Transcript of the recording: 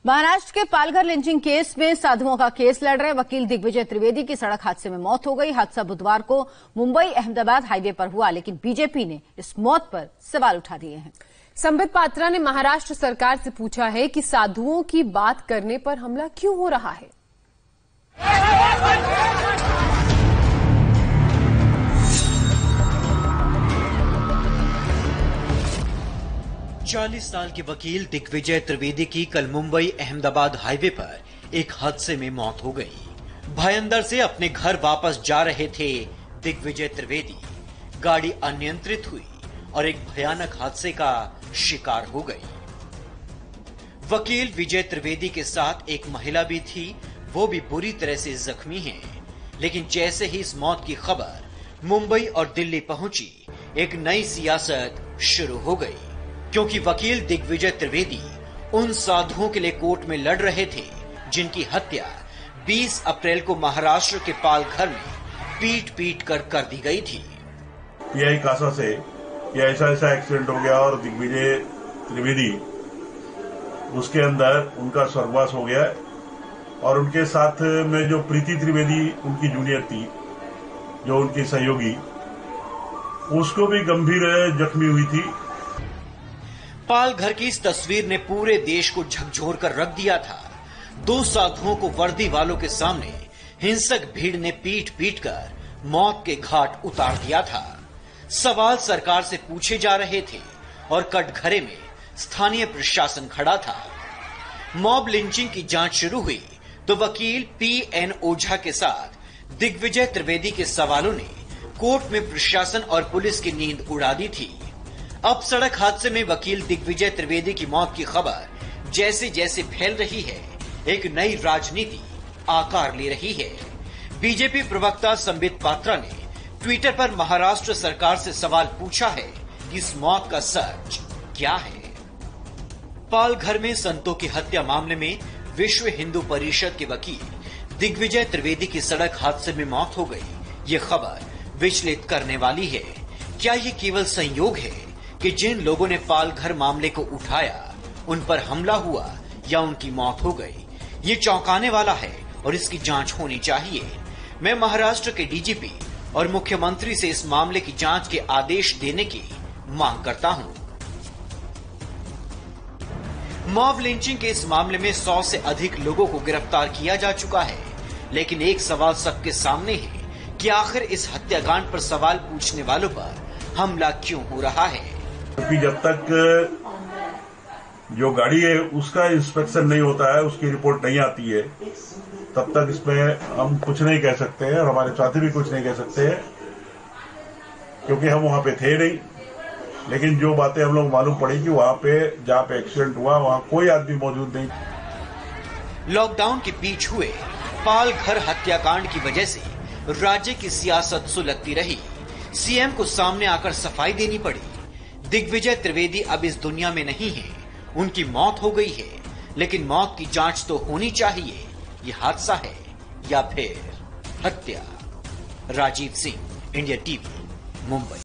महाराष्ट्र के Palghar lynching case में साधुओं का केस लड़ रहे वकील दिग्विजय त्रिवेदी की सड़क हादसे में मौत हो गई। हादसा बुधवार को मुंबई अहमदाबाद हाईवे पर हुआ, लेकिन बीजेपी ने इस मौत पर सवाल उठा दिए हैं। संबित पात्रा ने महाराष्ट्र सरकार से पूछा है कि साधुओं की बात करने पर हमला क्यों हो रहा है। 40 साल के वकील दिग्विजय त्रिवेदी की कल मुंबई अहमदाबाद हाईवे पर एक हादसे में मौत हो गई। भायंदर से अपने घर वापस जा रहे थे दिग्विजय त्रिवेदी। गाड़ी अनियंत्रित हुई और एक भयानक हादसे का शिकार हो गई। वकील विजय त्रिवेदी के साथ एक महिला भी थी, वो भी बुरी तरह से जख्मी है। लेकिन जैसे ही इस मौत की खबर मुंबई और दिल्ली पहुंची, एक नई सियासत शुरू हो गई, क्योंकि वकील दिग्विजय त्रिवेदी उन साधुओं के लिए कोर्ट में लड़ रहे थे जिनकी हत्या 20 अप्रैल को महाराष्ट्र के पालघर में पीट कर दी गई थी। पीआई कासा से ये ऐसा एक्सीडेंट हो गया और दिग्विजय त्रिवेदी उसके अंदर उनका स्वर्गवास हो गया और उनके साथ में जो प्रीति त्रिवेदी उनकी जूनियर थी, जो उनकी सहयोगी, उसको भी गंभीर जख्मी हुई थी। पालघर की इस तस्वीर ने पूरे देश को झकझोर कर रख दिया था। दो साधुओं को वर्दी वालों के सामने हिंसक भीड़ ने पीट कर मौत के घाट उतार दिया था। सवाल सरकार से पूछे जा रहे थे और कटघरे में स्थानीय प्रशासन खड़ा था। मॉब लिंचिंग की जांच शुरू हुई तो वकील पीएन ओझा के साथ दिग्विजय त्रिवेदी के सवालों ने कोर्ट में प्रशासन और पुलिस की नींद उड़ा दी थी। अब सड़क हादसे में वकील दिग्विजय त्रिवेदी की मौत की खबर जैसे जैसे फैल रही है, एक नई राजनीति आकार ले रही है। बीजेपी प्रवक्ता संबित पात्रा ने ट्विटर पर महाराष्ट्र सरकार से सवाल पूछा है कि इस मौत का सच क्या है। पालघर में संतों की हत्या मामले में विश्व हिंदू परिषद के वकील दिग्विजय त्रिवेदी की सड़क हादसे में मौत हो गई। ये खबर विचलित करने वाली है। क्या ये केवल संयोग है कि जिन लोगों ने पालघर मामले को उठाया उन पर हमला हुआ या उनकी मौत हो गई? ये चौंकाने वाला है और इसकी जांच होनी चाहिए। मैं महाराष्ट्र के डीजीपी और मुख्यमंत्री से इस मामले की जांच के आदेश देने की मांग करता हूं। मॉब लिंचिंग के इस मामले में 100 से अधिक लोगों को गिरफ्तार किया जा चुका है, लेकिन एक सवाल सबके सामने है कि आखिर इस हत्याकांड पर सवाल पूछने वालों पर हमला क्यों हो रहा है। क्योंकि जब तक जो गाड़ी है उसका इंस्पेक्शन नहीं होता है, उसकी रिपोर्ट नहीं आती है, तब तक इसमें हम कुछ नहीं कह सकते हैं और हमारे साथी भी कुछ नहीं कह सकते हैं, क्योंकि हम वहां पे थे नहीं। लेकिन जो बातें हम लोग मालूम पड़ी कि वहां पे जहां पे एक्सीडेंट हुआ वहां कोई आदमी मौजूद नहीं। लॉकडाउन के बीच हुए पालघर हत्याकांड की वजह से राज्य की सियासत सुलगती रही। सीएम को सामने आकर सफाई देनी पड़ी। दिग्विजय त्रिवेदी अब इस दुनिया में नहीं है, उनकी मौत हो गई है, लेकिन मौत की जांच तो होनी चाहिए। ये हादसा है या फिर हत्या? Rajiv Singh, India TV, Mumbai.